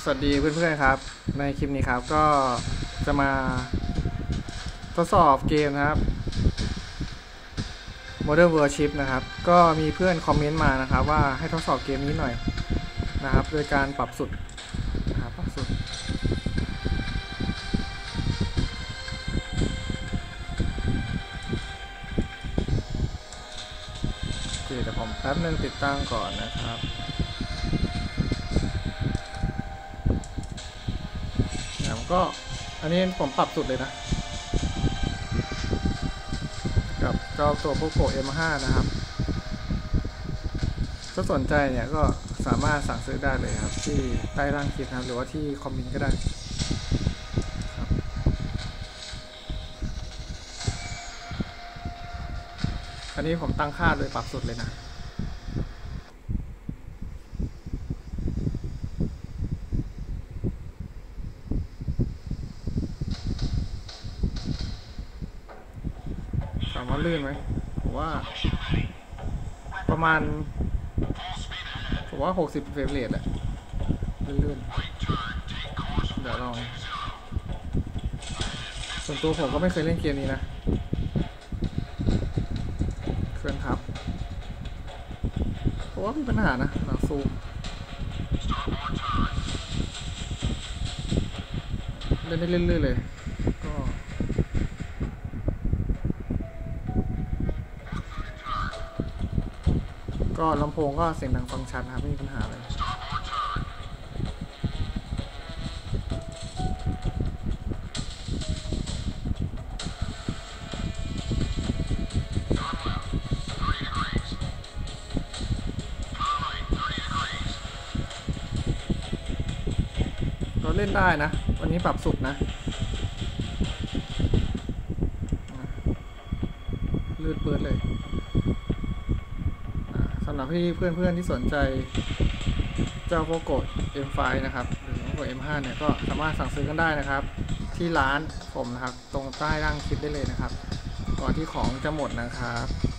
สวัสดีเพื่อนๆครับในคลิปนี้ครับก็จะมาทดสอบเกมนะครับ Modern Warship นะครับก็มีเพื่อนคอมเมนต์มานะครับว่าให้ทดสอบเกมนี้หน่อยนะครับโดยการปรับสุดนะครับปรับสุดโอเคเดี๋ยวผมแป๊บนึงติดตั้งก่อนนะครับก็อันนี้ผมปรับสุดเลยนะกับเจ้าตัว Poco M5 นะครับถ้าสนใจเนี่ยก็สามารถสั่งซื้อได้เลยครับที่ใต้ล่างคลิปนะครับหรือว่าที่คอมเมนต์ก็ได้ครับอันนี้ผมตั้งค่าโดยปรับสุดเลยนะถามว่าลื่นไหมผมว่าประมาณ60เฟรมเรทแหละลื่นๆเดี๋ยวลองส่วนตัวผมก็ไม่เคยเล่นเกมนี้นะเครื่องทับเพราะว่ามีปัญหานะหลังซูมเล่นได้เรื่อยๆเลยก็ลำโพงก็เสียงดังฟังชัดนะครับไม่มีปัญหาเลยเราเล่นได้นะวันนี้ปรับสุดนะลื่นเปิดเลยสำหรับที่เพื่อนๆที่สนใจเจ้าPoco M5 นะครับหรือ Poco M5 เนี่ยก็สามารถสั่งซื้อกันได้นะครับที่ร้านผมนะครับตรงใต้ล่างคลิปได้เลยนะครับก่อนที่ของจะหมดนะครับ